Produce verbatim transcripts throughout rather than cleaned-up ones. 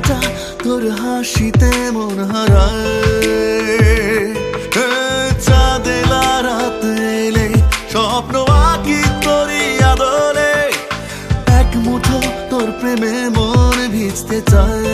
ছোটা তোর হাসিতে মন হারায়। চাঁদেলা রাত এলে স্বপ্ন আঁকি তোরই আদলে, এক মুঠো তোর প্রেমে মন ভিজতে চায়।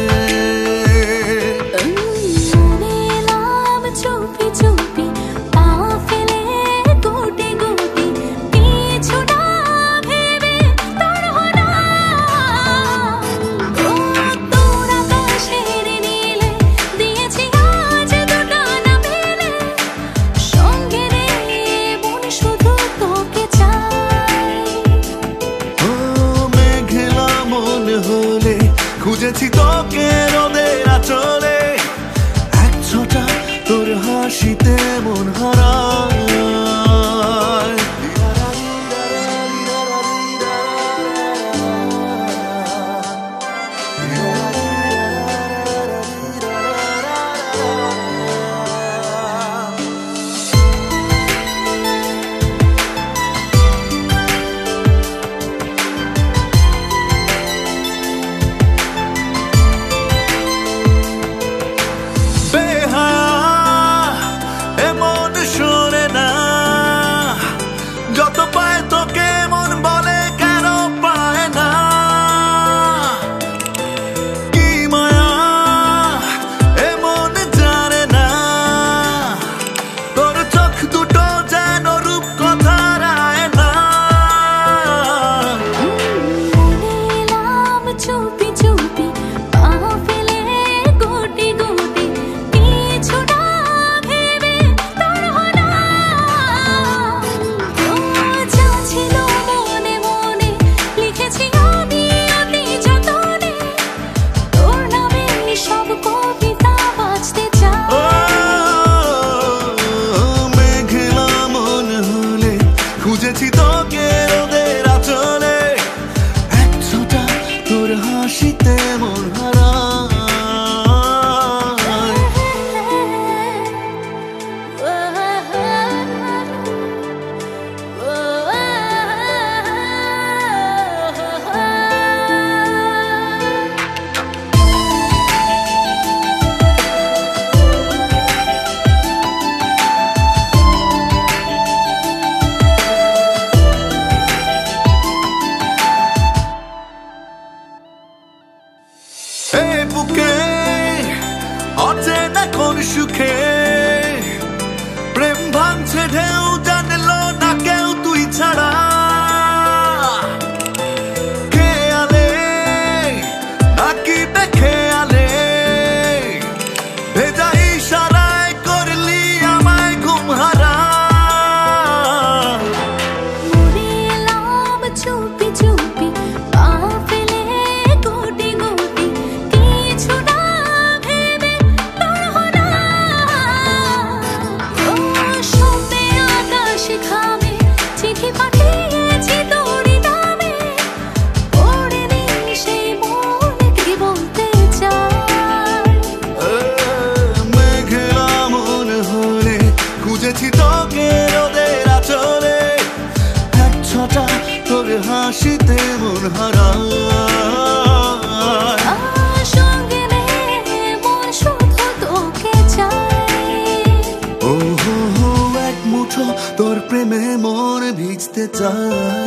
খুঁজেছি তোকে রোদের আঁচলে, এক ছোটা তোর হাসিতে মন হারায়। যত পায় তোকে মন বলে কেন পায় না, কি মায়া এমন জানে না, তোর চোখ দুটো যেন রূপ কথা রায় না। চুপি চুপি পা ফেলে গোটি গোটি পিছুটা ভেবে তোর হনা, ছিল মনে মনে লিখেছি আমি অতি যতনে, তোর নামে সব কবিতা বাঁচতে চাই। মেঘলা মন হলে খুঁজেছি তোকে রোদের আঁচলে, এক ছোটা তোর হাসিতে মন হারায়। এই বুকে অচেনা কোন সুখে প্রেম ভাঙছে ঢেউ, জানলো না কেউ তুই ছাড়া। খেয়ালে নাকি বেখেয়ালে ভেজা ইশারায় করলি আমায় ঘুম হারা। মরে এলাম চুপি চুপি পা ফেলে গোটি গোটি পিছুটা ভেবে তোর হনা, শব্দে আকাশ খামে চিঠি পাঠিয়েছি তোরই নামে, পড়ে নি সেই মন কি বলতে চায়। মেঘলা মন হলে খুঁজেছি তোকে রোদের আঁচলে, এক ছোটা তোর হাসিতে মন হারায়। সঙ্গে নে মন শুধু তোকে চায়। ও হো হো, এক মুঠো তোর প্রেমে মন ভিজতে চায়।